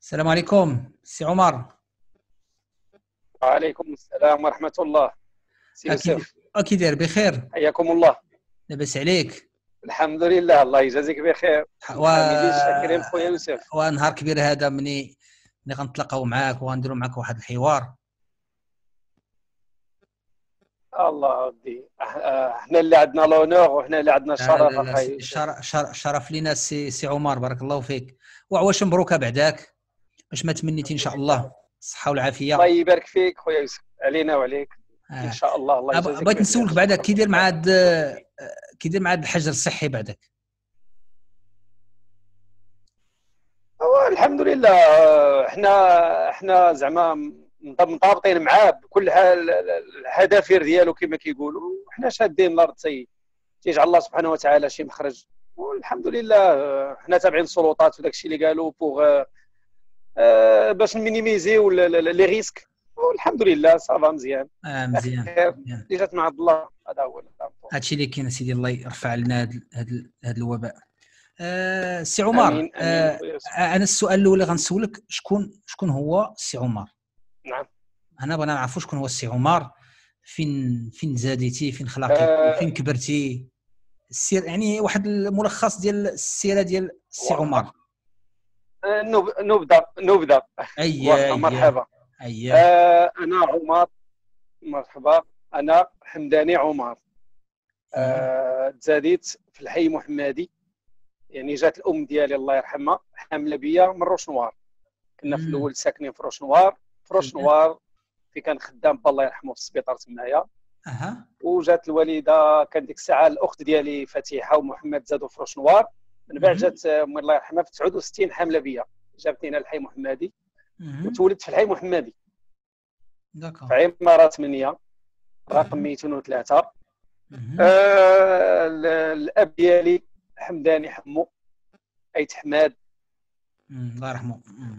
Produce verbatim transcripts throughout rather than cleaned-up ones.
السلام عليكم سي عمر. وعليكم السلام ورحمة الله. سي اكيد يوسف، اكيد داير بخير. حياكم الله. لاباس عليك؟ الحمد لله، الله يجازيك بخير. و... الحامدين الشاكرين خويا يوسف. ونهار كبير هذا مني ملي غنتلاقاو معاك وغنديروا معاك واحد الحوار. الله ودي، احنا اللي عندنا لونور وحنا اللي عندنا لا لا الشرف لا اخاي سي- يوسف. شر... شر... شرف لينا سي سي عمر، بارك الله فيك. وعواش مبروك بعداك، باش ما تمنيتي ان شاء الله الصحه والعافيه. الله يبارك فيك خويا يوسف، علينا وعليك ان آه. شاء الله. الله أب- يجازيك بغيت بخير. نسولك بعدك كي داير مع هاد كي داير مع هاد الحجر الصحي بعدك. هو الحمد لله، احنا احنا زعما مطابطين معاه بكل حال. الحذافير ديالو كما كيقولوا، حنا شادين الارض تي تيجعل الله سبحانه وتعالى شي مخرج. والحمد لله حنا تابعين السلطات وداك الشيء اللي قالوا بوغ آه باش نمينيميزيو لي ريسك. والحمد لله صافا مزيان. اه مزيان مزيان. اللي جات مع عبد الله هذا هو هادشي اللي كاين سيدي، الله يرفع لنا هاد هاد هاد الوباء. آه سي عمر، امين امين. آه انا السؤال الاول اللي غنسولك، شكون شكون هو سي عمر؟ نعم. انا بغينا نعرفوا شكون هو السي عمر، فين فين زاديتي، فين خلقتي، آه فين كبرتي، السير يعني واحد الملخص ديال السيره ديال السي عمر. آه، نب- نبدا نبدا اييه مرحبا. اييه. آه انا عمر، مرحبا. انا حمداني عمر. آه تزاديت في الحي محمدي، يعني جات الام ديالي الله يرحمها حامله بيا من روشنوار. كنا في الاول ساكنين في روشنوار. في روشنوار في كان خدام با الله يرحمه في السبيطار تمايا. اها. وجات الوالده، كان ديك الساعه الاخت ديالي فتيحه ومحمد زادوا في روشنوار. من بعد جات امي الله يرحمها في تسعة وستين حامله بيا، جابتني هنا الحي محمدي وتولدت في الحي محمدي داكور. في عماره ثمانية رقم مئتين وثلاثة. آه الاب ديالي حمداني حمو ايت حماد، الله يرحمه.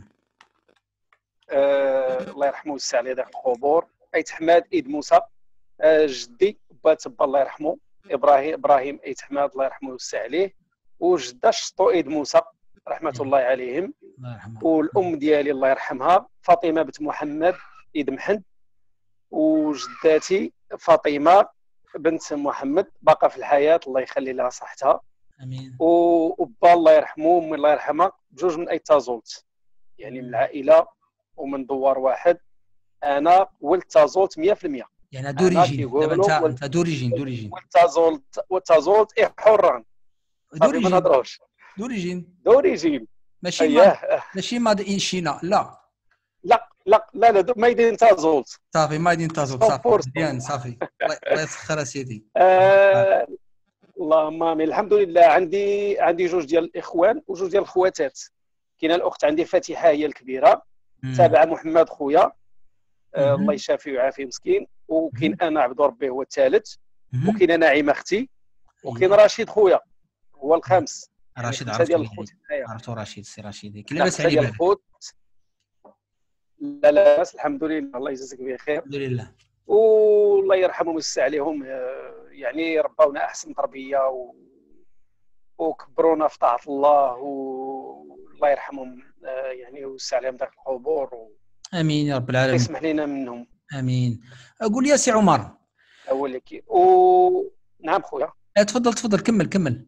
آه الله يرحمه ويوسع عليه ذاك القبور. ايت حماد ايد موسى. آه جدي با تبا الله يرحمه ابراهيم ابراهيم ايت حماد الله يرحمه ويوسع عليه. وجده شطو ايد موسى رحمه الله عليهم. الله يرحمه. والام ديالي الله يرحمها فاطمه بنت محمد ايد محن. وجداتي فاطمه بنت محمد باقا في الحياه الله يخلي لها صحتها. امين. وبا الله يرحمه امي الله يرحمها بجوج من ايتازولت، يعني من العائله ومن دوار واحد. انا ولد تازولت مية في المية. يعني دوريجين دابا انت ولد... انت دوريجين دوريجين ولد تازولت ولد تازولت اي حران صافي ما نهضروش. دوريجين دوريجين ماشي اييه ما... ماشي ماد ان شينا. لا لا لا لا لا ميدين تازولت صافي مايدين تازولت صافي مزيان صافي. الله يسخر سيدي. آه... اللهم امين. الحمد لله عندي عندي جوج ديال الاخوان وجوج ديال الخواتات. كاينه الاخت عندي فاتحه هي الكبيره، تابعه محمد خويا آه الله يشافيه ويعافيه مسكين. وكاين انا عبد ربي هو الثالث. وكاين نعيمه اختي. وكاين رشيد خويا هو الخامس. رشيد يعني ديال عرفتو عرفتو رشيد سي رشيد كي لاباس عليه ديال الخوت. لا لاباس الحمد لله الله يجازيك بخير الحمد لله. والله يرحمهم ويوسع عليهم، يعني ربونا احسن تربيه و... وكبرونا في طاعه الله والله يرحمهم يعني ويوسع عليهم ذاك القبور و... امين يا رب العالمين. يسمح لنا منهم. امين. قول لي يا سي عمر. اولك و... نعم خويا. تفضل تفضل كمل كمل.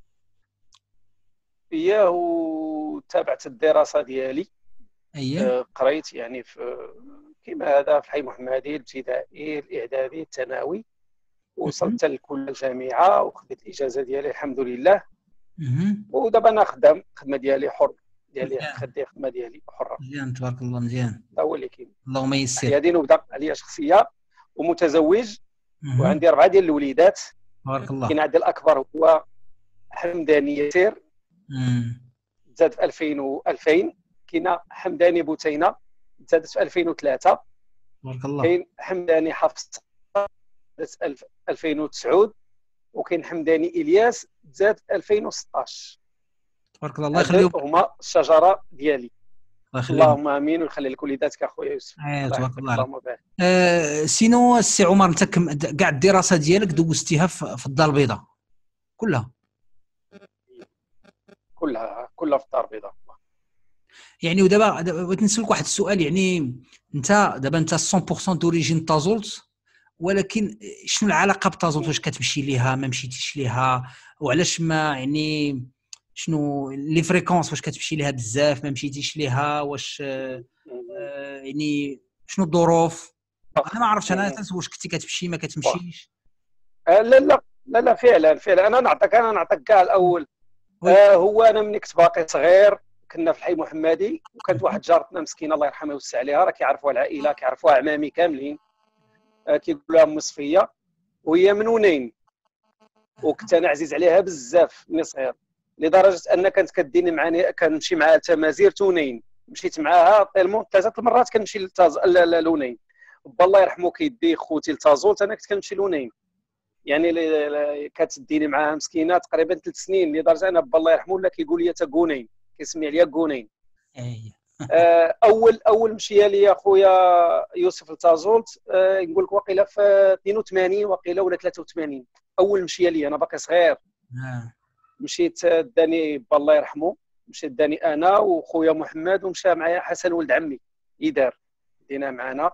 اياه وتابعت الدراسه ديالي. اييه. قريت يعني في كما هذا في الحي محمدي الابتدائي الاعدادي الثانوي. وصلت لكل الجامعه وخديت الاجازه ديالي الحمد لله. ودابا انا خدام خدمه ديالي حر ديالي خدي خدمه ديالي حره. مزيان تبارك الله مزيان. هذا هو اللي كاين. اللهم يسر. هذه نبدا عليا شخصيه ومتزوج وعندي اربعه ديال الوليدات. تبارك الله. كاين عندي الاكبر هو حمداني ياسر تزاد في ألفين و ألفين. كاين حمداني بوتينه تزادت في ألفين وثلاثة. تبارك الله. كاين حمداني حفص تزادت ألفين وتسعة. وكاين حمداني الياس تزاد ألفين وستطاش. تبارك الله. الله يخليهم. هما الشجره ديالي. الله يخليهم. اللهم امين ويخلي لك وليداتك اخويا يوسف. اييه تبارك الله. اللهم بارك. آه سينو السي عمر، انت كاع الدراسه ديالك دوزتيها في الدار البيضاء كلها؟ كلها كلها في الدار البيضاء. يعني ودابا دابا بغيت نسالك واحد السؤال. يعني انت دابا انت مية بالمية دوريجين تازولت، ولكن شنو العلاقه بتازولت؟ واش كتمشي ليها ما مشيتيش ليها؟ وعلاش ما يعني شنو لي فريكونس؟ واش كتمشي ليها بزاف ما مشيتيش ليها؟ واش آه يعني شنو الظروف؟ انا ما عرفتش، انا تنسى واش كنتي كتمشي ما كتمشيش. لا لا لا لا فعلا فعلا انا نعطيك انا نعطيك كاع الاول. آه هو انا ملي كنت باقي صغير كنا في الحي المحمدي، وكانت واحد جارتنا مسكينه الله يرحمها ويوسع عليها، راه كيعرفوها العائله كيعرفوها عمامي كاملين، آه كيقولوا لها ام صفيه، وهي من ونين، وكنت انا عزيز عليها بزاف ملي صغير، لدرجه ان كانت كديني معاني كنمشي معها تمازير تونين، مشيت معاها طيلمون ثلاثه المرات كنمشي للتاز لونين. با الله يرحمه كيدي خوتي لتازولت، انا كنت كنمشي لونين، يعني كتديني معاها مسكينه تقريبا ثلاث سنين، لدرجه انا با الله يرحمه ولا كيقول لي تا كونين، كيسمي عليا كونين. اول اول مشيه لي خويا يوسف لتازولت أه نقول لك واقيلا في اثنين وثمانين واقيلا ولا ثلاثة وثمانين، اول مشيه لي انا باقي صغير. مشيت داني با الله يرحمه، مشيت داني انا وخويا محمد، ومشى معايا حسن ولد عمي يدار دينا معنا.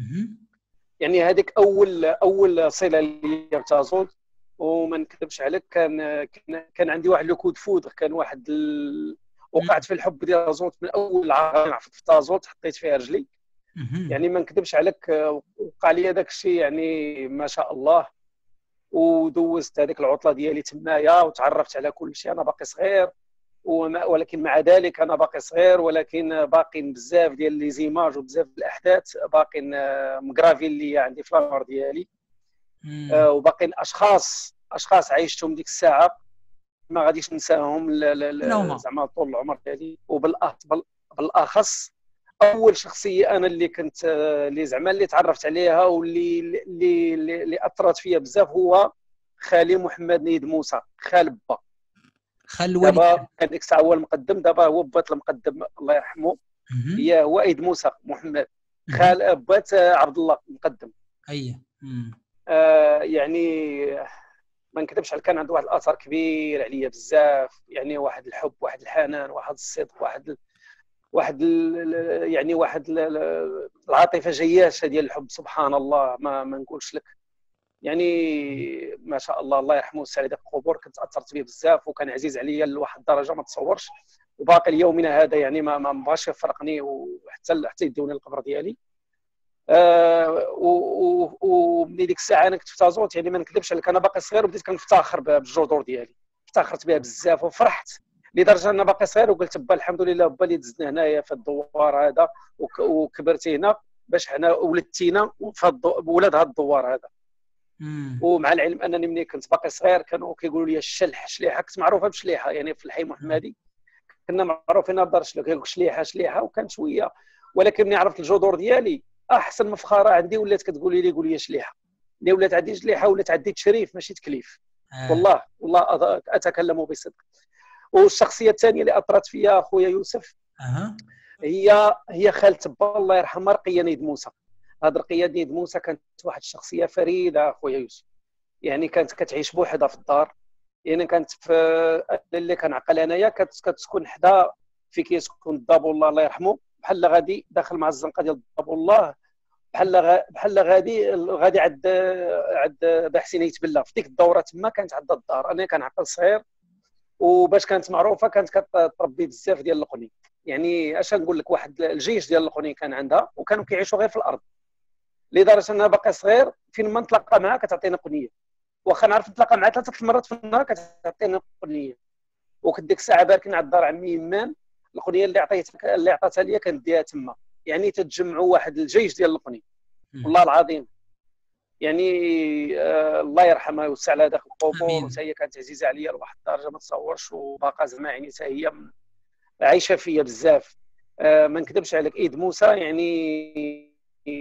يعني هذيك اول اول صله لي بتازولت. وما نكذبش عليك كان كان عندي واحد لو كود فودر، كان واحد ال... وقعت في الحب ديال تازولت من اول عام في تازولت حطيت فيها رجلي. يعني ما نكذبش عليك وقع لي داك الشيء يعني ما شاء الله، ودوزت هذيك العطله ديالي تمايا وتعرفت على كل شيء. انا باقي صغير وما ولكن مع ذلك انا باقي صغير، ولكن باقين بزاف ديال لي زيماج وبزاف ديال الاحداث باقين مغرافين لي عندي في لامار ديالي. آه وباقين اشخاص اشخاص عايشتهم ديك الساعه ما غاديش ننساهم زعما طول العمر ديالي. وبالاخص اول شخصيه انا اللي كنت اللي زعما اللي تعرفت عليها واللي اللي اللي اثرت فيا بزاف هو خالي محمد نيد موسى، خال با خال الوالد. دابا هذيك الساعه هو المقدم، دابا هو بات المقدم الله يرحمه، هي هو عيد موسى محمد، خال بات عبد الله المقدم. اي آه يعني ما نكذبش عليك كان عنده واحد الاثر كبير عليا بزاف، يعني واحد الحب واحد الحنان واحد الصدق واحد ال... واحد ال... يعني واحد ال... العاطفه جياشه ديال الحب سبحان الله ما ما نقولش لك. يعني ما شاء الله الله يرحمه ويسع عليه القبور، كنت اثرت به بزاف وكان عزيز عليا لواحد الدرجه ما تصورش، وباقي ليومنا هذا يعني ما ما بغاش يفرقني وحتى حتى يدوني القبر ديالي. آه وملي ديك الساعه انا كنت في تازولت يعني ما نكذبش عليك انا باقي صغير وبديت كنفتخر بالجذور ديالي، افتخرت بها بزاف وفرحت لدرجه انا باقي صغير وقلت با الحمد لله با اللي دزنا هنايا في الدوار هذا وكبرتي هنا باش حنا ولدتينا بولاد هذا الدوار هذا. ومع العلم انني ملي كنت باقي صغير كانوا كيقولوا لي الشلح شليحه، كنت معروفه بشليحه يعني في الحي المحمدي كنا معروفين بدار شلوك كيقول شليحه شليحه، وكان شويه ولكن ملي عرفت الجذور ديالي احسن مفخره عندي ولات كتقولي لي قول لي شليحه، اللي ولات عندي شليحه ولات عندي تشريف ماشي تكليف. آه. والله والله اتكلم بصدق. والشخصيه الثانيه اللي اثرت فيها اخويا يوسف أه. هي هي خالة با الله يرحمها رقيه نيد موسى. هاد رقيه نيد موسى كانت واحد الشخصيه فريده اخويا يوسف، يعني كانت كتعيش بوحدها في الدار، يعني كانت في اللي كنعقل انايا كتسكن حدا في كيسكن الدابو الله الله يرحمه، بحال غادي داخل مع الزنقه ديال الدابو الله بحال بحال غادي غادي عند عند باحسين يتبلى في ديك الدوره تما كانت عندها الدار. انا كنعقل صغير وباش كانت معروفه كانت كتربي بزاف ديال القني، يعني اش نقول لك واحد الجيش ديال القني كان عندها وكانوا كيعيشوا غير في الارض، لدرجه انا باقي صغير فين ما نتلاقى معها كتعطينا قنيه، واخا نعرف نتلاقى معها ثلاثه المرات في النهار كتعطينا قنيه. وكنت ديك الساعه باركين على الدار عمي يمان القنيه اللي عطيتها اللي عطاتها ليا كنديها تما، يعني تتجمعوا واحد الجيش ديال القني والله العظيم. يعني آه الله يرحمها ويوسع لها داخل القبور، وتا هي كانت عزيزه عليا لواحد الدرجه ما تصورش، وباقا زعما يعني حتى هي عايشه فيا بزاف. آه ما نكذبش عليك عيد موسى يعني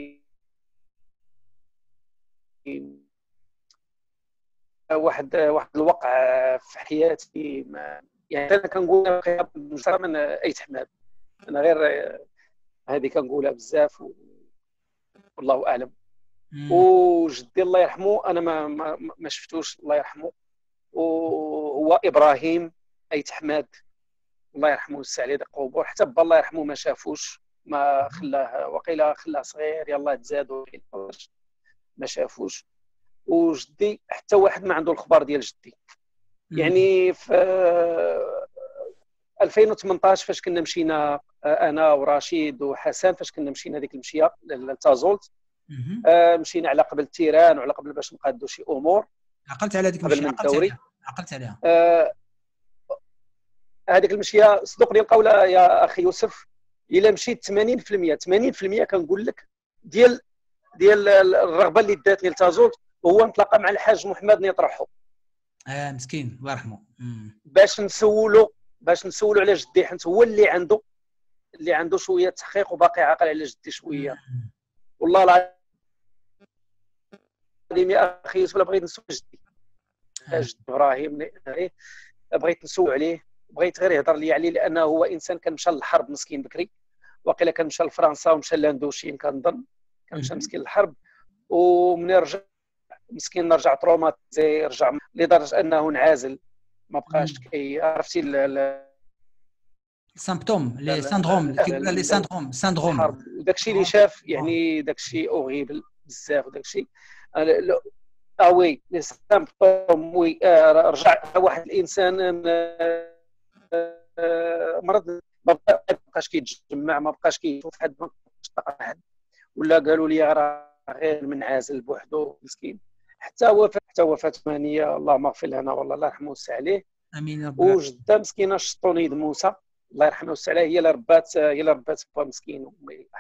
واحد واحد الوقع في حياتي ما يعني انا كنقول من ايت حماد، انا غير هذه كنقولها بزاف والله اعلم. وجدي الله يرحمه انا ما ما, ما شفتوش الله يرحمه، وهو ابراهيم ايت حماد الله يرحمه ويوسع عليه قبور، حتى با الله يرحمه ما شافوش، ما خلاه وقيلا خلاه صغير يلاه تزاد ما شافوش. وجدي حتى واحد ما عنده الخبر ديال جدي. يعني في ألفين وثمنطاش فاش كنا مشينا انا ورشيد وحسن، فاش كنا مشينا ديك المشيه لتازولت، مشينا على قبل التيران وعلى قبل باش نقادوا شي امور. عقلت على هذيك المشيه؟ عقلت عليها عقلت عليها آه هذيك المشيه صدق لي القول يا اخي يوسف، الا مشيت ثمانين في المية ثمانين في المية كنقول لك ديال ديال الرغبه اللي داتني لتازولت هو نتلاقى مع الحاج محمد نيطرحو. اه مسكين الله يرحمه. باش نسولو باش نسولو على جدي، حيت هو اللي عنده اللي عنده شويه تحقيق وباقي عاقل على جدي شويه. والله العظيم يا اخي يوسف بغيت نسول جدي جد ابراهيم، بغيت نسول عليه، بغيت غير يهضر لي عليه، لانه هو انسان كان مشى للحرب مسكين بكري، واقيلا كان مشى لفرنسا ومشى لاندوشين كنظن، كان مشى مسكين للحرب، ومن رجع مسكين نرجع تروماتيزي، رجع لدرجه انه انعزل ما بقاش كي عرفتي السيمبتوم لي ساندروم كيقولوا لي ساندروم ساندروم وداكشي اللي شاف يعني داكشي اوغيبل بزاف وداكشي اه وي لي سيمبتوم وي رجع واحد الانسان مرض، ما بقاش كيتجمع، ما بقاش كيشوف حد، ما بقاش حد، ولا قالوا لي راه غير منعزل بوحدو مسكين، حتى وفاه حتى وفاه ثمانيه اللهم اغفر لنا والله الله يرحمه ويوسع عليه. امين يا رب. وجده مسكينه الشطونيد موسى الله يرحمه ويوسع عليه، هي اللي ربات هي اللي ربات با مسكين،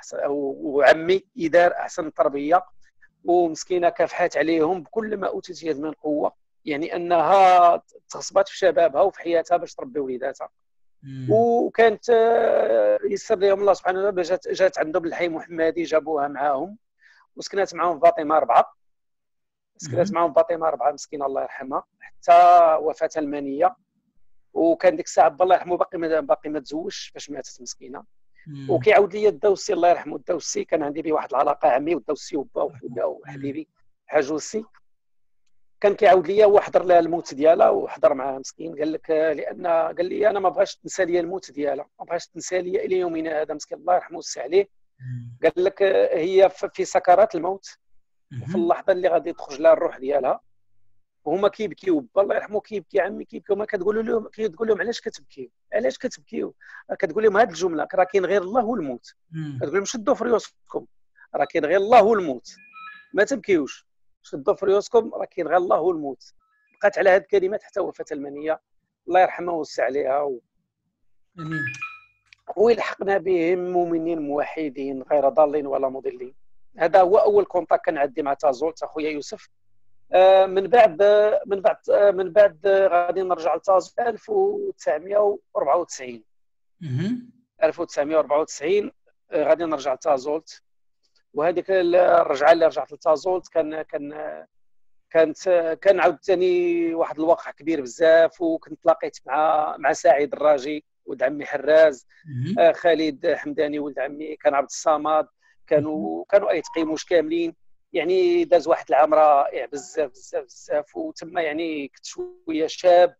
وعمي يدار احسن تربيه، ومسكينه كافحات عليهم بكل ما اوتيت يد من قوه، يعني انها تغصبات في شبابها وفي حياتها باش تربي وليداتها. وكانت يسر لهم الله سبحانه وتعالى، جات جات عندهم الحي محمدي جابوها معاهم وسكنات معاهم فاطمه اربعه، سكنات معاهم فاطمه اربعه مسكينه الله يرحمها حتى وفاه المنيه. وكان ديك الساعه الله يرحمه باقي ما باقي ما تزوجش فاش ماتت مسكينه. وكيعاود لي الدوسي الله يرحمه، الدوسي كان عندي به واحد العلاقه عمي، والدوسي وبا حبيبي حاجوسي كان كيعاود لي هو حضر لها الموت ديالها وحضر معاه مسكين، قال لك لان قال لي انا ما بغاش تنسى لي الموت ديالها، ما بغاش تنسى لي الى يومنا هذا مسكين الله يرحمه ويوسع عليه. قال لك هي في سكرات الموت، وفي اللحظه اللي غادي تخرج لها الروح ديالها وهما كيبكيو، الله يرحمه كيبكي عمي كيبكيو، ما كتقول لهم كتقول لهم علاش كتبكيو علاش كتبكيو، كتقول لهم هذه الجمله راه كاين غير الله والموت، كتقول لهم شدوا في ريوسكم راه كاين غير الله والموت، ما تبكيوش، شدوا في ريوسكم راه كاين غير الله والموت. بقات على هذه الكلمات حتى وفاه المنيه الله يرحمها ويوسع عليها و... امين. ويلحقنا بهم مؤمنين موحدين غير ضالين ولا مضلين. هذا هو اول كونتاكت كنعدي مع تازولت اخويا يوسف. من بعد من بعد من بعد غادي نرجع لتازولت ألف وتسعمائة وأربعة وتسعين ألف وتسعمائة وأربعة وتسعين غادي نرجع لتازولت. وهذيك الرجعه اللي رجعت لتازولت كان كان كانت كان عاوتاني واحد الواقع كبير بزاف، وكنت تلاقيت مع مع سعيد الراجي ولد عمي حراز، آه خالد حمداني ولد عمي، كان عبد الصمد، كانوا كانوا اي تقيموش كاملين، يعني داز واحد العام رائع بزاف بزاف بزاف. وتما يعني كنت شويه شاب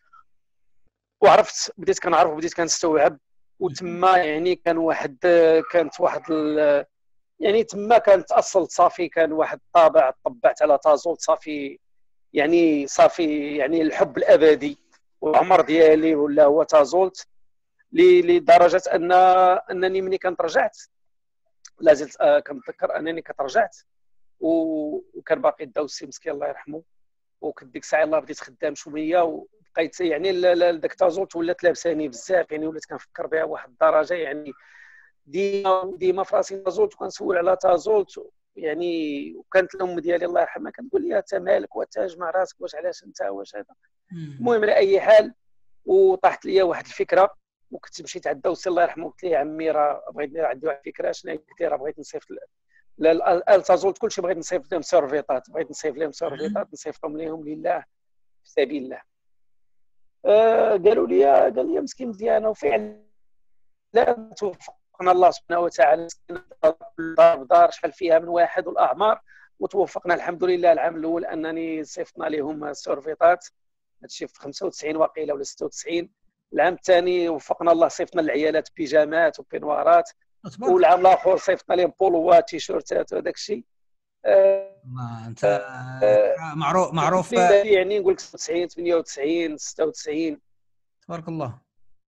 وعرفت بديت كنعرف وبديت كنستوعب، وتما يعني كان واحد كانت واحد يعني تما كانت اصلت صافي، كان واحد الطابع طبعت على تازولت صافي، يعني صافي يعني الحب الابدي والعمر ديالي ولا هو تازولت، لدرجه ان انني ملي كنت رجعت لازلت آه كنتذكر انني كنت رجعت وكان باقي الدوسي مسكين الله يرحمه، وكنت ديك الساعه يلاه بديت خدام شويه وبقيت يعني داك تازولت ولات لابساني بزاف، يعني ولات كنفكر بها واحد الدرجه، يعني ديما ديما في راسي تازولت وكنسول على تازولت، يعني وكانت الام ديالي الله يرحمها كتقول لي انت مالك وتاجمع راسك واش علاش انت واش هذا. المهم على اي حال وطاحت لي واحد الفكره، وكنت مشيت عند الدوسي الله يرحمه قلت له عمي راه بغيت ندير عندي واحد الفكره، شنو قلت له راه بغيت نصيفط ال تازولت كلشي بغيت نصيفط لهم سيرفيطات، بغيت نصيفط لهم سيرفيطات نصيفطهم لهم لله في سبيل الله. آه قالوا لي قال لي مسكين مزيانه، وفعلا لا توفقنا الله سبحانه وتعالى، دار بدار شحال فيها من واحد والاعمار، وتوفقنا الحمد لله. العام الاول انني صيفطنا لهم السيرفيطات، هادشي في خمسة وتسعين واقيلا ولا ستة وتسعين، العام الثاني وفقنا الله صيفطنا للعيالات بيجامات وبينوارات، تبارك والعام الاخر صيفطنا لهم بولوات تيشيرتات وهذاك الشيء. الله. انت معروف معروف يعني نقول لك تسعين ثمانية وتسعين ستة وتسعين. تبارك الله.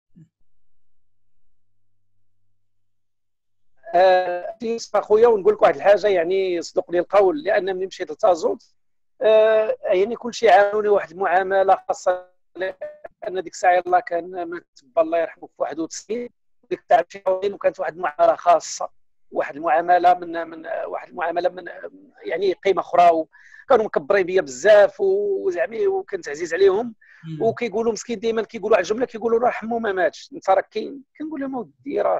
اخويا ونقول لك واحد الحاجه، يعني صدق لي القول، لان ملي مشيت لتازولت آه يعني كل شيء عاوني واحد المعامله خاصه، لان ديك الساعه يلاه كان مات الله يرحمه في واحد وتسعين، ديك الساعه وكانت واحد المعامله خاصه، واحد المعامله من من واحد المعامله من يعني قيمه اخرى، وكانوا مكبرين بيا بزاف وزعما وكنت عزيز عليهم، وكيقولوا مسكين ديما كيقولوا على الجمله كيقولوا راه حمو ما ماتش، انت راك كنقول لهم اودي راه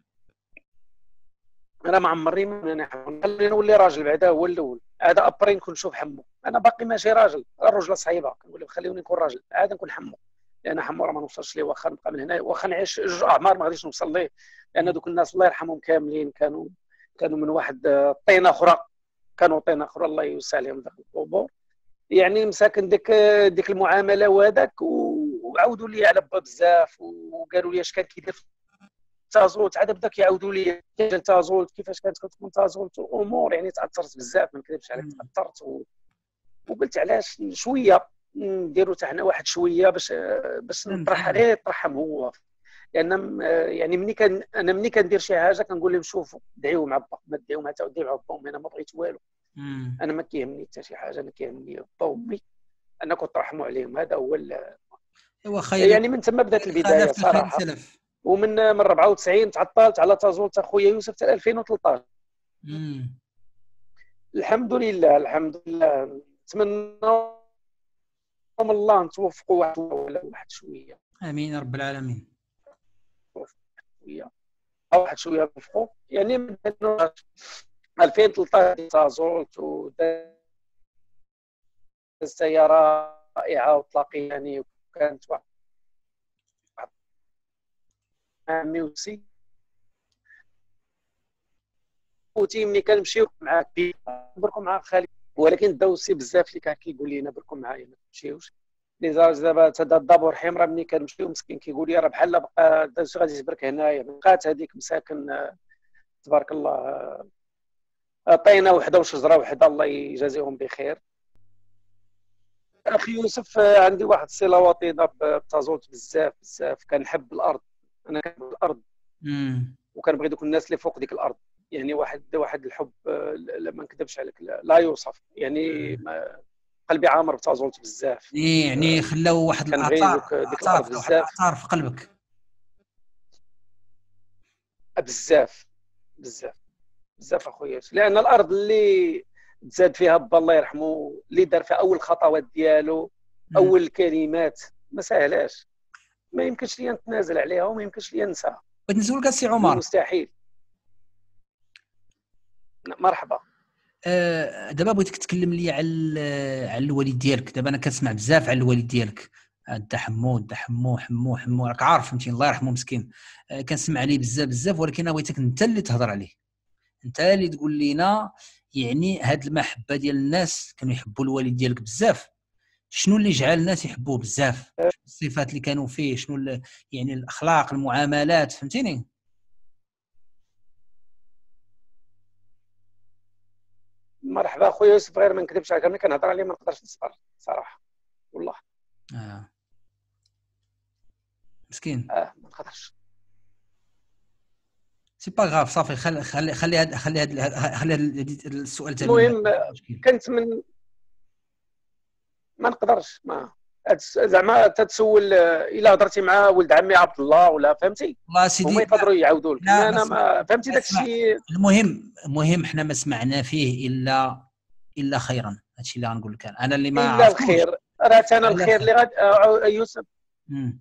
انا ما عمري ما خليني نولي راجل بعدا هو الاول، هذا ابري نكون نشوف حمو، انا باقي ماشي راجل، الرجله صعيبه، كنقول لهم خليوني نكون راجل عاد نكون حمو، لان حمو راه ما نوصلش ليه، واخا نبقى من هنا واخا نعيش جوج اعمار ما غاديش نوصل ليه، لان دوك الناس الله يرحمهم كاملين كانوا كانوا من واحد الطينه اخرى، كانوا طينه اخرى الله يوسع عليهم داخل القبور، يعني مساكن ديك ديك المعامله وهذاك، وعاودوا لي على با بزاف، وقالوا لي اش كان كيدير تازولت، عاد بدا كيعاودوا لي تازولت كيفاش كانت كتكون تازولت، الامور يعني تاثرت بزاف، ما نكذبش عليك تاثرت، و... وقلت علاش شويه نديروا حتى حنا واحد شويه باش باش نطرح عليه يطرحهم هو، لان يعني ملي كان انا ملي كندير شي حاجه كنقول لهم شوفوا دعيو مع با، ما تدعيو مع تا دعيو مع با، انا ما بغيت والو، انا ما كيهمني حتى شي حاجه، انا كيهمني با وامي انكم ترحموا عليهم، هذا هو يعني من ثم بدات البدايه صراحه. ومن من أربعة وتسعين تعطلت على تازولت اخويا يوسف حتى ألفين وثلاثطاش. امم الحمد لله الحمد لله، نتمنى من الله نتوفقوا واحد ولا واحد شويه، امين رب العالمين، شويه واحد شويه نوفقوا، يعني من ألفين وثلاثطاش تازولت ودازت سياره رائعه وطلاقيه، يعني كانت واحد عمي وسي خوتي ملي كنمشيو معاك بركم مع خالي، ولكن داوسي بزاف اللي كان كيقول لنا بركم معايا ما تمشيوش، لزاج دابا حتى الدابور حمرا ملي كنمشيو مسكين كيقول لي راه بحال بقى داوسي غادي تبرك هنايا، بقات هذيك مساكن تبارك الله طينه وحده وشجره وحده الله يجازيهم بخير. اخي يوسف عندي واحد الصله وطيده بتازولت بزاف بزاف، كنحب الارض، انا كنحب الارض امم وكنبغي دوك الناس اللي فوق ديك الارض، يعني واحد واحد الحب ما نكذبش عليك لا يوصف، يعني ما قلبي عامر بتازولت بزاف، يعني خلاو واحد الاثار ديك الارض بزاف، الاثار في قلبك بزاف بزاف بزاف اخويا، لان الارض اللي تزاد فيها با الله يرحمه، اللي دار فيها اول خطوات ديالو اول الكلمات ما سهلاش، ما يمكنش لي نتنازل عليها وما يمكنش لي ننساها. بغيت نسولك السي عمر، مستحيل. مرحبا. أه دابا بغيتك تكلم لي على على الوالد ديالك، دابا انا كنسمع بزاف على الوالد ديالك، دا حمو دا حمو حمو حمو راك عارف فهمتي الله يرحمه مسكين، أه كنسمع عليه بزاف بزاف، ولكن انا بغيتك انت اللي تهضر عليه، انت اللي تقول لنا يعني هاد المحبه ديال الناس كانوا يحبوا الوالد ديالك بزاف، شنو اللي جعل الناس يحبوه بزاف، الصفات اللي كانوا فيه، شنو يعني الاخلاق المعاملات، فهمتيني؟ مرحبا خويا يوسف، غير ما نكذبش عليك انا كنهضر عليه ما نقدرش نصبر صراحه والله. اه مسكين. اه ما نقدرش. سي با غاف صافي، خلي خلي خلي هاد خلي هاد خلي هاد السؤال تاع المهم كنت من ما نقدرش ما زعما تتسول الا هضرتي مع ولد عمي عبد الله ولا فهمتي والله سيدي هما يقدروا يعاودوا لك، انا ما فهمتي داك الشيء. المهم المهم حنا ما سمعنا فيه الا الا خيرا، هادشي اللي غنقول لك انا اللي ما الا الخير، راه انا الخير اللي غاد يوسف مم.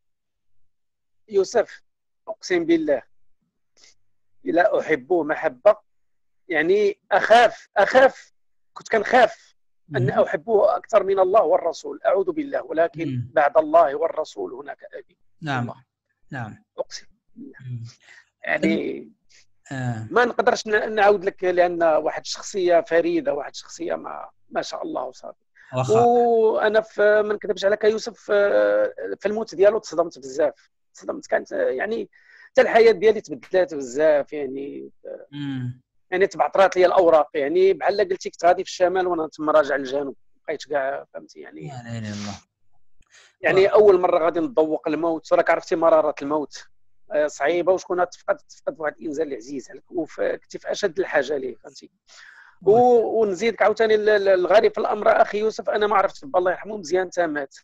يوسف اقسم بالله الا احبه محبه، يعني اخاف اخاف كنت كنخاف ان احبه اكثر من الله والرسول، اعوذ بالله، ولكن مم. بعد الله والرسول هناك ابي. نعم الله. نعم اقسم بالله يعني آه. ما نقدرش نعاود لك، لان واحد الشخصيه فريده، واحد الشخصيه ما ما شاء الله وصافي، واخا. وانا في ما نكذبش عليك يوسف في الموت ديالو تصدمت بزاف، تصدمت. كانت يعني حتى الحياه ديالي تبدلات بزاف يعني. امم يعني تبعثرات لي الاوراق، يعني بحال قلتي كنت غادي في الشمال وانا تما راجع للجنوب، بقيت كاع فهمتي يعني. لا اله الا الله. يعني اول مره غادي نتذوق الموت، راك عرفتي مراره الموت صعيبه، وشكون تفقد تفقد واحد الانسان اللي عزيز عليك وكنتي في اشد الحاجه ليه فهمتي. ونزيدك عاوتاني الغريب في الامر اخي يوسف، انا ما عرفتش الله يرحمه مزيان حتى مات.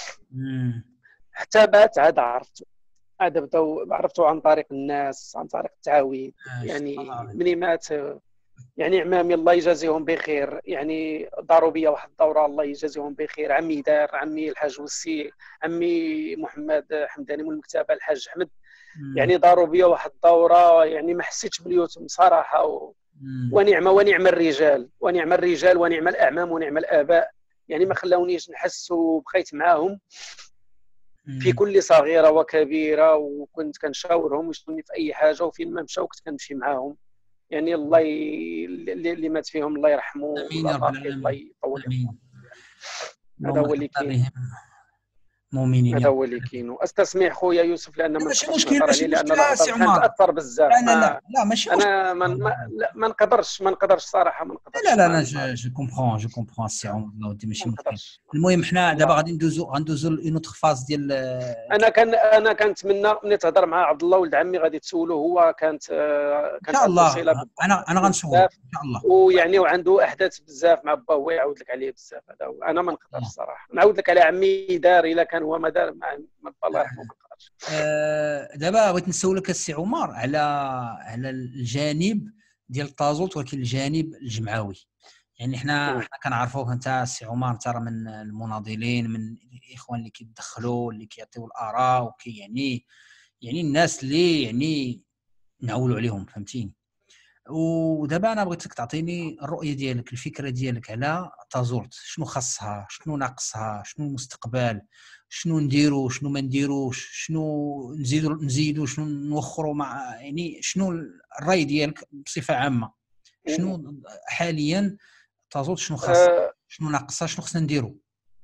حتى مات عاد عرفته، عاد بداو عرفتو عن طريق الناس، عن طريق التعاويد. يعني مني مات يعني عمامي الله يجازيهم بخير، يعني داروا بيا واحد الدوره الله يجازيهم بخير. عمي دار، عمي الحاج وسي، عمي محمد حمداني من المكتبه، الحاج احمد، يعني داروا بيا واحد الدوره يعني ما حسيتش باليتم صراحه. و... ونعمه ونعم الرجال، ونعم الرجال ونعم الاعمام ونعم الاباء، يعني ما خلاونيش نحس، وبقيت معاهم في كل صغيره وكبيره، وكنت كنشاورهم ويشوني في اي حاجه، وفين ما مشاو كنت كنمشي معاهم. يعني الله ي... اللي مات فيهم الله يرحمه، امين يا رب العالمين، الله يطول امين. هذا هو اللي كاين، مؤمنين هذا هو اللي كاين. واستسمح خويا يوسف لان ما ماشي نقدرش مشكل، نهضر ماشي عليه لان مشكل الهضره سي كانت عمر. تاثر بزاف. لا لا لا لا ماشي مشكل. انا ما ما, ما نقدرش ما نقدرش صراحه ما نقدرش. لا لا لا جو كومبرون جو كومبرون سي عمر، ودي ماشي مشكل. المهم حنا دابا غادي ندوزو غندوزو اون اوتر فاز ديال. انا كان انا كنتمنى ملي تهضر مع عبد الله ولد عمي غادي تسولو، هو كانت كانت ان شاء الله انا انا غنسولو ان شاء الله. ويعني وعنده احداث بزاف مع با، هو يعاود لك عليه بزاف. هذا انا ما نقدرش الصراحه نعاود لك على عمي دار، الا كان هو ما دار مع الله يرحمه ما نقدرش. دابا بغيت نسولك السي عمر على على الجانب ديال التازولت، ولكن الجانب الجمعوي. يعني حنا حنا كنعرفوك انت السي عمر، انت راه من المناضلين، من الاخوان اللي كيدخلوا اللي كيعطيو الاراء، وكي يعني يعني الناس اللي يعني نعولوا عليهم فهمتيني. ودابا انا بغيتك تعطيني الرؤيه ديالك، الفكره ديالك على تازولت، شنو خاصها، شنو ناقصها، شنو المستقبل، شنو نديرو، شنو ما نديروش، شنو نزيدو نزيدو، شنو نوخروا، مع يعني شنو الراي ديالك بصفه عامه، شنو حاليا تازولت، شنو خاص، أه شنو ناقصها، شنو خصنا نديرو؟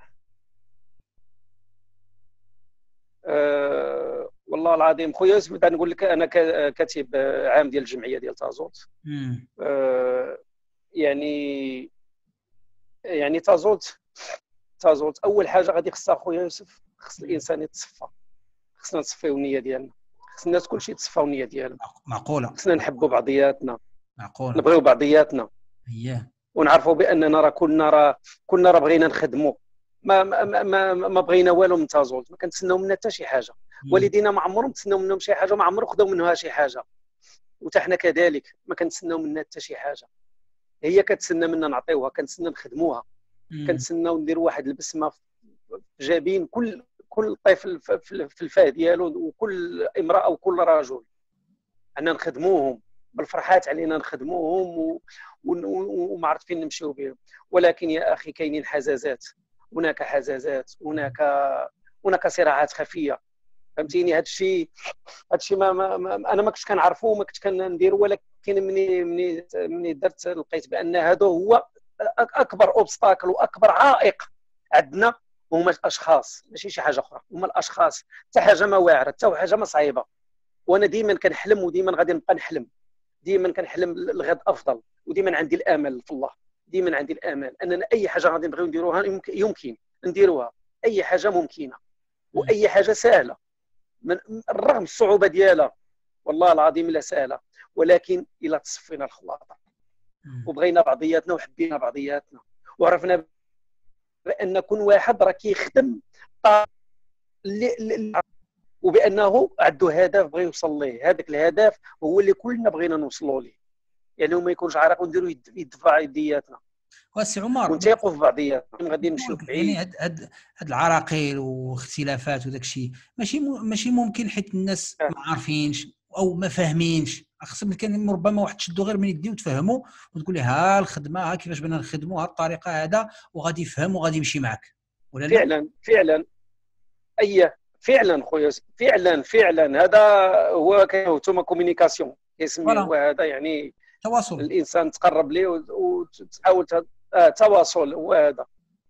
أه والله العظيم خويا يوسف، بدا نقول لك انا كاتب عام ديال الجمعيه ديال تازولت. أه يعني يعني تازولت تازولت اول حاجه غادي خصها خويا يوسف، خص الانسان يتصفى، خصنا نصفيو النيه ديالنا، خص الناس كلشي يتصفاو النيه ديالهم. معقوله. خصنا نحبوا بعضياتنا، معقوله، نبغيو بعضياتنا، اييه، ونعرفوا باننا راه كلنا راه كلنا راه بغينا نخدموا، ما ما ما, ما بغينا والو من تازولت، ما كنتسناو منا حتى شي حاجه. والدينا ما عمرهم تسناو منهم شي حاجه، وما عمرهم خداو منها شي حاجه، وتا حنا كذلك ما كنتسناو منا حتى شي حاجه. هي كتسنى منا نعطيوها، كنتسنى نخدموها، كنتسناو نديروا واحد البسمه في جابين كل كل طفل في الفاه ديالو، وكل امراه وكل رجل، انا نخدموهم بالفرحات علينا نخدموهم وما عرفت فين نمشيو بهم. ولكن يا اخي كاينين حزازات، هناك حزازات، هناك هناك صراعات خفيه فهمتيني. هذا الشيء هذا الشيء ما, ما, ما انا ما كنتش كنعرفه وما كنتش كنديرو، ولكن مني مني مني درت لقيت بان هذا هو اكبر اوبستاكل واكبر عائق عندنا، هما الاشخاص ماشي شي حاجه اخرى، هما الاشخاص. حتى حاجه ما واعره، حتى حاجه ما صعيبه، وانا ديما كنحلم وديما غادي نبقى نحلم، ديما كنحلم الغد افضل، وديما عندي الامل في الله، ديما عندي الامل اننا اي حاجه غادي نبغيو نديروها يمكن, يمكن نديروها، اي حاجه ممكنه واي حاجه سهله من الرغم الصعوبه ديالها، والله العظيم لا سهله، ولكن الا تصفينا الخواطر وبغينا بعضياتنا وحبينا بعضياتنا وعرفنا بان كل واحد راه كيخدم وبانه عنده هدف بغى يوصل ليه، هذاك الهدف هو اللي كلنا بغينا نوصلوا ليه، يعني ما يكونش عارف ونديروا يدفع يدياتنا واسي عمر ونتيقوا في بعضياتنا غادي نمشيو بعيد. يعني هاد هاد هاد العراقيل واختلافات وداك الشيء ماشي ماشي ممكن، حيت الناس ما عارفينش او ما فاهمينش. خصهم كان ربما واحد تشدوا غير من يديه وتفهموا وتقول له ها الخدمه، ها كيفاش بغينا نخدموا، ها الطريقه هذا، وغادي يفهم وغادي يمشي معك ولا لا؟ فعلا فعلا اي فعلا خويا، فعلا فعلا هذا هو كيهتم كوميونيكاسيون كيسميوه هذا، يعني تواصل، الانسان تقرب ليه وتحاول تواصل، هو هذا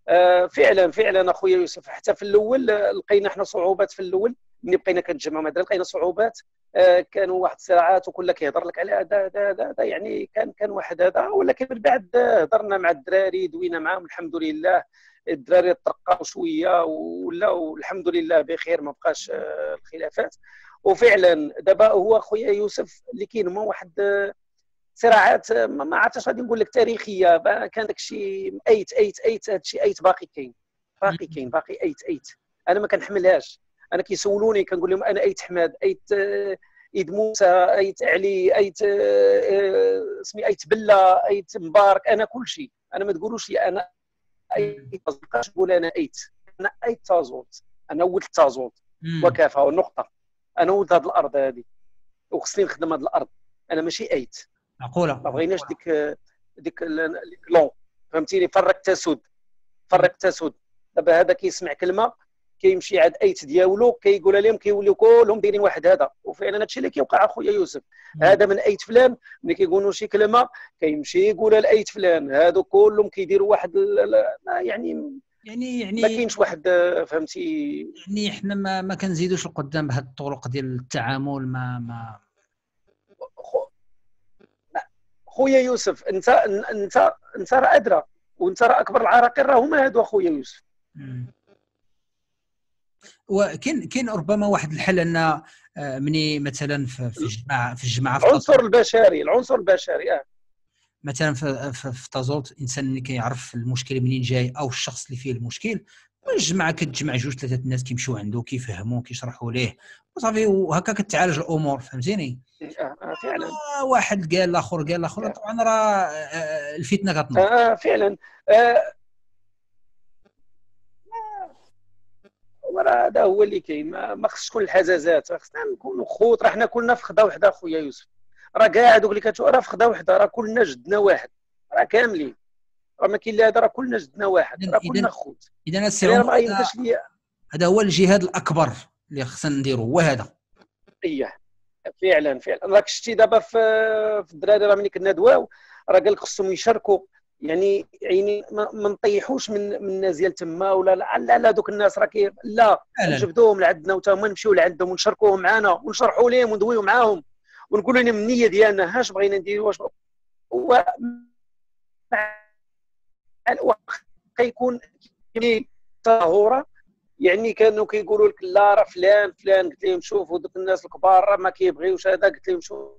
آه فعلا فعلا اخويا يوسف، حتى في الاول لقينا احنا صعوبات في الاول ملي بقينا كنتجمعوا مع الدراري، لقينا صعوبات. آه كانوا واحد الصراعات وكل كيهضر لك على هذا هذا هذا، يعني كان كان واحد هذا. ولكن من بعد هضرنا مع الدراري، دوينا معاهم الحمد لله، الدراري ترقاو شويه ولاو الحمد لله بخير، ما بقاش آه الخلافات. وفعلا دابا هو اخويا يوسف اللي كاين هما واحد صراعات ما عرفتش غادي نقول لك تاريخيه، كان داك الشيء ايت ايت ايت، هذا الشيء ايت باقي كاين، باقي كاين باقي ايت ايت. انا ما كنحملهاش، انا كيسولوني كنقول لهم انا ايت حماد، ايت ايد موسى، ايت علي، ايت اسمي ايت بلا، ايت مبارك، انا كل شيء. انا ما تقولوش لي انا ايت، ما تبقاش تقول انا ايت، انا ايت تازولت، انا ولد تازولت وكافه والنقطه. انا ولد هذه الارض هذه وخصني نخدم هذه الارض، انا ماشي ايت. معقوله ما بغيناش ديك ديك لون، فهمتيني؟ فرق تسود، فرق تسود. دابا هذا كيسمع كلمه كيمشي عاد ايت ديالو كيقولها لهم، كيوليو كلهم دايرين واحد هذا. وفعلا هادشي اللي كيوقع اخويا يوسف. هذا من ايت فلان، ملي كيقولوا شي كلمه كيمشي يقولها لايت فلان، هادو كلهم كيديروا واحد يعني يعني يعني ما كاينش واحد، فهمتي؟ يعني حنا ما ما كنزيدوش القدام بهذه الطرق ديال التعامل. ما ما خويا يوسف، انت انت انت راه ادرى، وانت راه اكبر العراقيل راه هما هادو اخويا يوسف. وكاين كاين ربما واحد الحل ان مني مثلا في الجماعه في الجماعه في العنصر البشري، العنصر البشري اه مثلا في في تازولت، الانسان اللي كيعرف المشكل منين جاي او الشخص اللي فيه المشكل، الجماعه كتجمع جوج ثلاثه الناس كيمشيو عنده كيفهموا كيشرحوا ليه وصافي، وهكا كتعالج الامور، فهمتيني؟ اه, آه فعلا. آه واحد قال الاخر قال الاخر، طبعا راه الفتنه كتنوض. اه فعلا. آه وراه هذا هو اللي كاين. ما خصش تكون الحزازات، خصنا نكونوا خوت. راه حنا كلنا في خدا وحده اخويا يوسف، راه كاع دوك اللي كتشوف راه في خدا وحده، راه كلنا جدنا واحد، راه كاملين، راه ما كاين لا هذا، راه كلنا جدنا واحد، راه كلنا خوت. اذا السي يعني عمر، ما غيبقاش ليا. هذا هو الجهاد الاكبر اللي خصنا نديرو، هو هذا. اييه فعلا فعلا. راك شتي دابا في في الدراري، راه ملي كنا دواو راه قال لك خصهم يشاركوا، يعني يعني ما نطيحوش من من الناس ديال تما، ولا لا لا, لا دوك الناس راه كي لا نجبدوهم لعندنا وتا هما نمشيو لعندهم ونشاركوهم معنا ونشرحوا لهم وندويو معاهم ونقولوا لهم النيه ديالنا هاش بغينا نديروا، واش هو كيكون تظاهره. يعني كانوا كيقولوا لك لا راه فلان فلان، قلت لهم شوفوا دوك الناس الكبار راه ما كيبغيوش هذا، قلت لهم شوفوا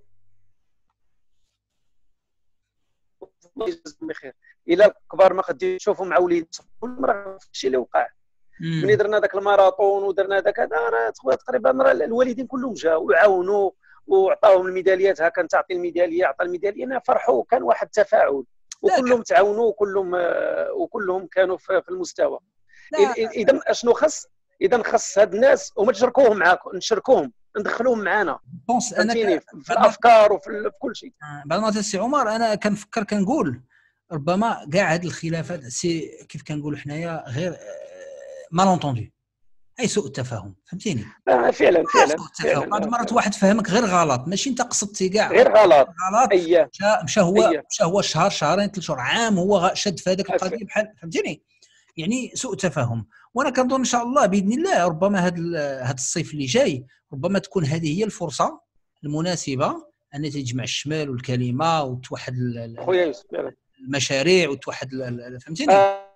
الله يجزيكم بخير، الا الكبار ما خديوش يشوفوا مع وليدهم راه الشيء اللي وقع. ملي درنا ذاك الماراطون ودرنا ذاك هذا، راه تقريبا راه الوالدين كلهم جاوا وعاونوا وعطاوهم الميداليات. ها كان تعطي الميداليه، عطى الميداليه، فرحوا، كان واحد التفاعل وكلهم تعاونوا وكلهم وكلهم كانوا في المستوى. اذا اشنو خص؟ اذا خص هاد الناس هما تشاركوهم معاكم، نشاركوهم ندخلوهم معنا، فهمتيني؟ في الافكار وفي كل شيء. بعد ما السي عمر انا كنفكر كنقول ربما كاع هاد الخلافات سي كيف كنقولوا حنايا غير مالونطوندي، اي سوء التفاهم، فهمتيني؟ آه فعلا فعلا فعلا. بعض المرات واحد فهمك غير غلط، ماشي انت قصدتي كاع غير غلط، غلط. أيه. مشى هو أيه. مشى هو شهر شهرين ثلاث شهور عام هو شد في هذاك القضيه بحال، فهمتيني؟ يعني سوء تفاهم. وانا كنظن ان شاء الله باذن الله ربما هذا هذا الصيف اللي جاي ربما تكون هذه هي الفرصه المناسبه ان تجمع الشمال والكلمه وتوحد المشاريع وتوحد، فهمتيني؟ آه.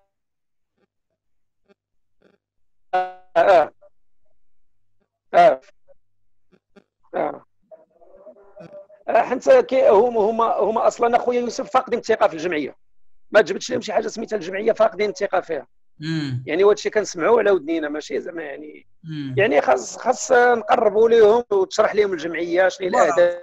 آه. آه. آه. حتى هما هما هما اصلا اخويا يوسف فاقدين الثقه في الجمعيه، ما تجبدش لهم شي حاجه سميتها الجمعيه، فاقدين الثقه فيها. مم. يعني هذا الشيء كنسمعوه على ودنينا، ماشي زعما يعني مم. يعني خاص خاص نقربوا لهم وتشرح لهم الجمعيه شنو هي الاهداف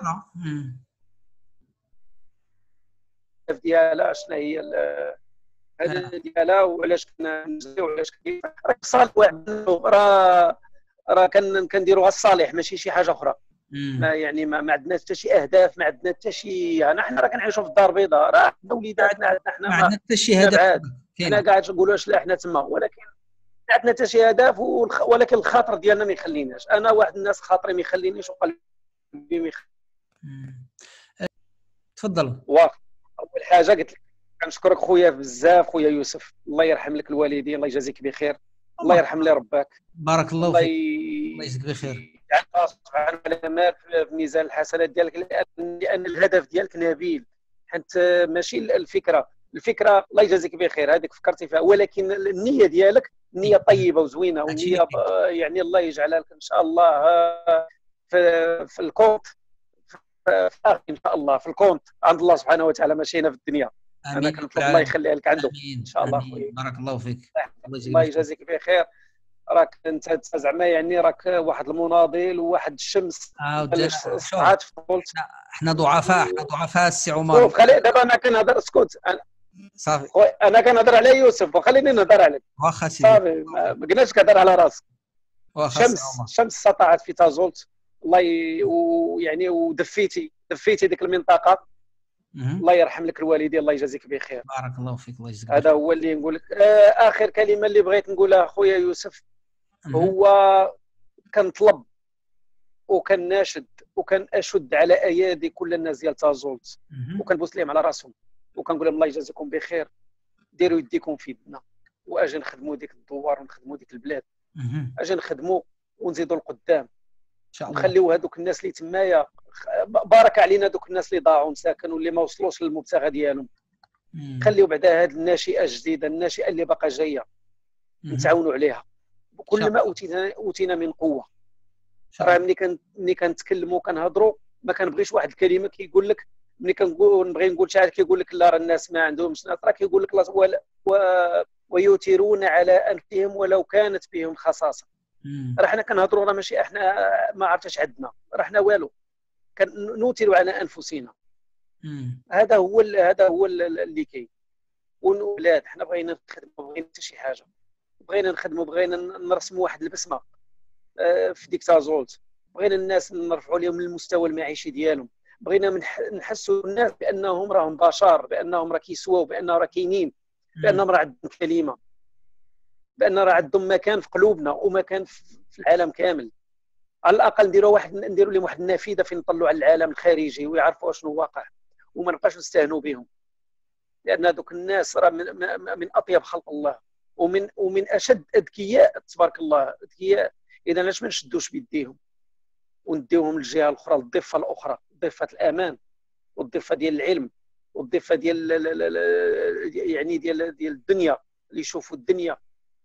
ديالها، شنو هي الهدف ديالها، وعلاش كنزيو وعلاش كيف صالح واحد راه راه كنديروها الصالح ماشي شي حاجه اخرى. ما يعني ما, ما عندناش حتى شي اهداف، ما عندنا حتى شي، حنا راه كنعيشوا في الدار البيضاء، راه حنا وليداتنا عندنا حنا ما عندنا حتى شي هدف. حنا قاعد نقولوا واش لا حنا تما، ولكن ما عندنا حتى شي هدف، ولكن الخاطر ديالنا ما يخليناش. انا واحد الناس خاطري ما يخلينيش وقلبي ما يخلينيش. تفضل. واخا اول حاجه قلت لك كنشكرك خويا بزاف خويا يوسف، الله يرحم لك الوالدين، الله يجازيك بخير، الله يرحم لي ربك، بارك الله الله فيك، ي... الله يجزيك بخير. يجعل سبحانه وتعالى في ميزان الحسنات ديالك، لان لان الهدف ديالك نبيل، حيت ماشي الفكره الفكره الله يجازيك بخير هذيك فكرتي فيها، ولكن النيه ديالك نيه طيبه وزوينه، والنيه يعني الله يجعلها لك ان شاء الله في في الكونت، في ان شاء الله في الكونت عند الله سبحانه وتعالى، ماشي هنا في الدنيا. انا كنطلب الله يخليها لك عنده ان شاء الله خويا. بارك الله فيك، الله يجازيك بخير. راك انت زعما يعني راك واحد المناضل وواحد الشمس، سطعات في الطولت. حنا ضعفاء، حنا ضعفاء السي عمر. شوف خلي دابا انا كنهضر، اسكت انا صافي، انا كنهضر على يوسف وخليني نهضر عليك. واخا سيدي صافي، ما قلناش كهضر على راسك. شمس شمس سطعت في تازولت، الله ي... ويعني ودفيتي دفيتي ديك المنطقه، الله يرحم لك الوالدين، الله يجازيك بخير. بارك الله فيك، الله يجزيك. هذا هو اللي نقول لك. آه اخر كلمه اللي بغيت نقولها خويا يوسف، هو كنطلب وكناشد وكناشد على ايادي كل الناس ديال تازولت، وكنبوس لهم على راسهم وكنقول لهم الله يجازيكم بخير، ديروا يديكم في يدنا واجي نخدموا ديك الدوار ونخدموا ديك البلاد، اجي نخدموا ونزيدوا لقدام ان شاء الله، نخليو هذوك الناس اللي تمايا، بارك علينا دوك الناس اللي ضاعوا مساكن واللي ما وصلوش للمبتغى ديالهم، خليو بعدا هذه الناشئه الجديده، الناشئه اللي باقا جايه نتعاونوا عليها بكل ما اوتينا اوتينا من قوه. راه ملي كان ملي كنتكلموا كنهضروا ما كنبغيش واحد الكلمه كيقول لك، ملي كنقول نبغي نقول شي حاجه كيقول لك لا راه الناس ما عندهمش ناس، راه كيقول لك لا و... ويثيرون على انفسهم ولو كانت بهم خصاصه. راه حنا كنهضروا راه ماشي احنا ما عرفتش عندنا، راه حنا والو، كنوثروا على انفسنا. مم. هذا هو هذا هو اللي كاين. والولاد حنا بغينا نخدموا، بغينا حتى شي حاجه، بغينا نخدموا، بغينا نرسموا واحد البسمه في ديك تازولت، بغينا الناس نرفعوا لهم المستوى المعيشي ديالهم، بغينا نحسوا الناس بانهم راهم بشر، بانهم راه كيسواو، بانهم راه كاينين، بانهم راه عندهم كلمه، بان راه عندهم مكان في قلوبنا ومكان في العالم كامل. على الاقل نديروا واحد نديروا لهم واحد النافذه فين نطلعوا على العالم الخارجي ويعرفوا شنو واقع، وما نبقاش نستهنوا بهم، لان هذوك الناس راه من, من اطيب خلق الله ومن ومن اشد اذكياء تبارك الله، اذكياء. اذا علاش ما نشدوش بيديهم ونديوهم للجهه الاخرى، للضفه الاخرى، ضفه الامان والضفه ديال العلم والضفه ديال يعني ديال ديال الدنيا، اللي يشوفوا الدنيا.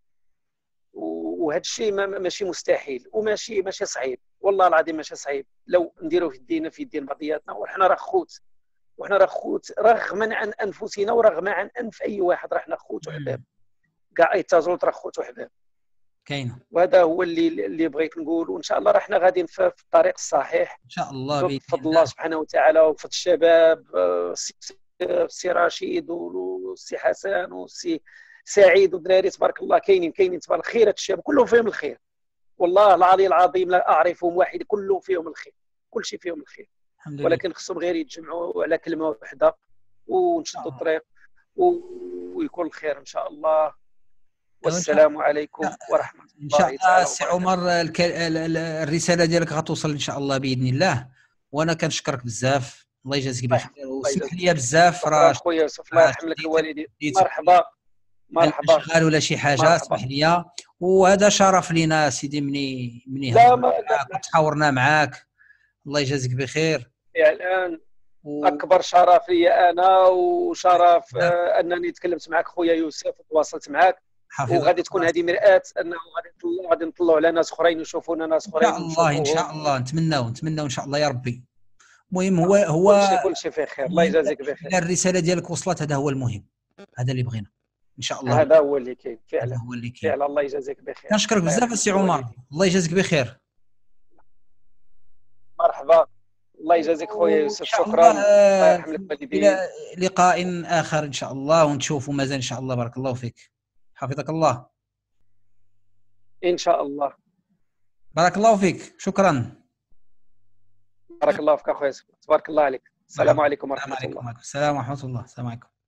وهذا الشيء ماشي مستحيل وماشي ماشي صعيب، والله العظيم ماشي صعيب لو نديروا في يدينا في يدين بعضياتنا، وحنا راه خوت، وحنا راه خوت رغما عن انفسنا ورغما عن انف اي واحد، راه حنا خوت وحباب، كاع اي تازولت راه خوت وحباب كاينه. وهذا هو اللي اللي بغيت نقول، وان شاء الله راه حنا غاديين في الطريق الصحيح ان شاء الله بفضل الله سبحانه وتعالى وفضل الشباب، السي رشيد والسي حسن والسي سعيد والدراري تبارك الله، كاينين كاينين تبارك خيرة الشباب كلهم فيهم الخير، والله العلي العظيم لا اعرفهم واحد، كلهم فيهم الخير، كل شيء فيهم الخير، ولكن خصهم غير يتجمعوا على كلمه واحده ونشدوا الطريق ويكون الخير ان شاء الله. والسلام عليكم ورحمه الله. ان شاء الله سي عمر الرساله ديالك غتوصل ان شاء الله باذن الله، وانا كنشكرك بزاف، الله يجازيك بخير، وسمح لي بزاف راه خويا يوسف الله يرحم لك الوالدين. مرحبا مرحبا، شغال ولا شي حاجه اسمح لي، وهذا شرف لينا سيدي مني مني لا ما كنت حاورنا معاك، الله يجازيك بخير. فعلا و... اكبر شرف لي انا، وشرف آه انني تكلمت معك خويا يوسف وتواصلت معك، وغادي تكون هذه مرآة انه غادي نطلعوا غادي نطلعوا على ناس اخرين يشوفونا، ناس اخرين ان شاء الله ان شاء الله نتمناو نتمناو ان شاء الله يا ربي. المهم هو هو كل شيء كل شيء في خير، الله يجازيك بخير. الرساله ديالك وصلت، هذا هو المهم، هذا اللي بغينا ان شاء الله. هذا هو اللي كاين فعلا، هو اللي كاين فعلا. الله يجازيك بخير، كنشكرك بزاف السي عمر، الله يجازيك بخير. مرحبا، الله يجازيك خويا يوسف، شكرا، الله يرحم لك الوالدين. الى لقاء اخر ان شاء الله، ونشوفوا مازال ان شاء الله. بارك الله فيك، حفظك الله ان شاء الله. بارك الله فيك، شكرا. بارك الله فيك اخويا يوسف، تبارك الله عليك. السلام عليكم ورحمه الله. السلام ورحمه الله. السلام عليكم.